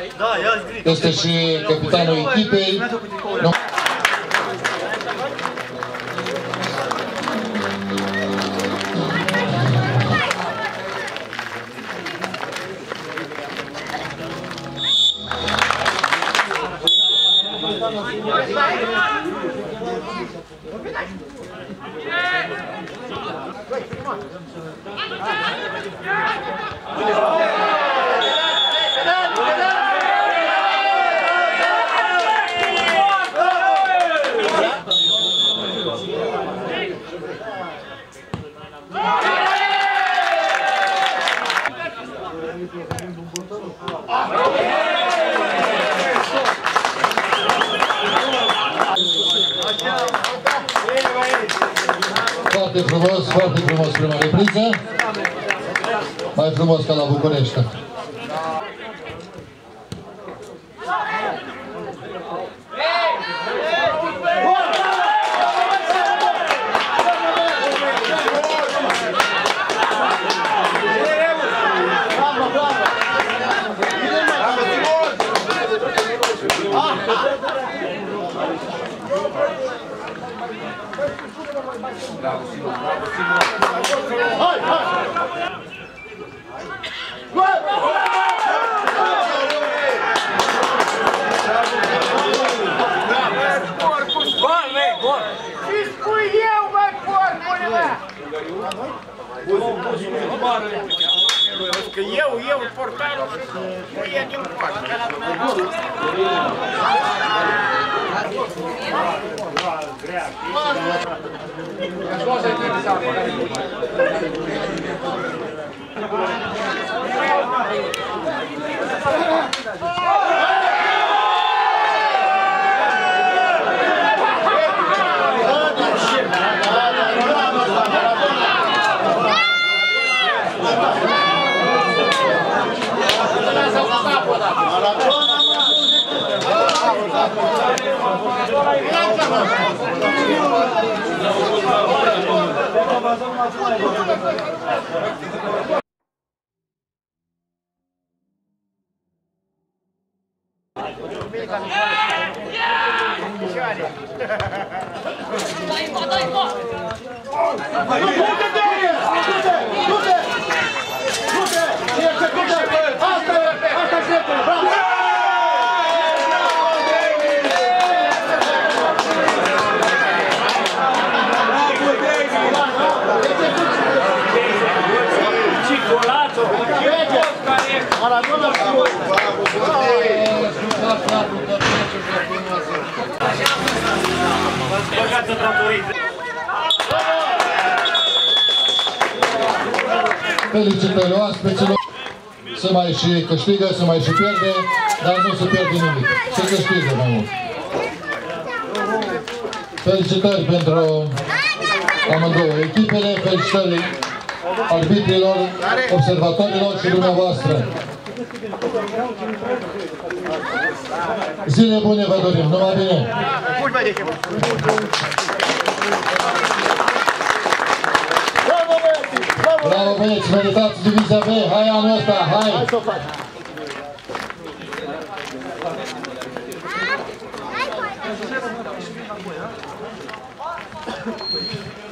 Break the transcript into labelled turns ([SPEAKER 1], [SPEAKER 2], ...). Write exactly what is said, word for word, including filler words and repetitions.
[SPEAKER 1] Este și capitanul echipei. Foarte frumos, foarte frumos prima repriză. Mai frumos ca la București.
[SPEAKER 2] Bravo, Simon, bravo, Simon. Hai, hai! Gol, vei, gol!
[SPEAKER 3] Și spui eu, băi, porcule, bă! Că eu, eu, portarul, nu e din poartă.
[SPEAKER 1] Felicitări oaspeților, se mai și câștigă, se mai și pierde, dar nu se pierde nimic, se câștigă mai mult. Felicitări pentru amândouă echipele, felicitări arbitrilor, observatorilor și dumneavoastră. Zile bune vă dorim, numai bine! Bravo băieți, meritați divizia B, hai anul ăsta, hai! Hai să o faci! Hai,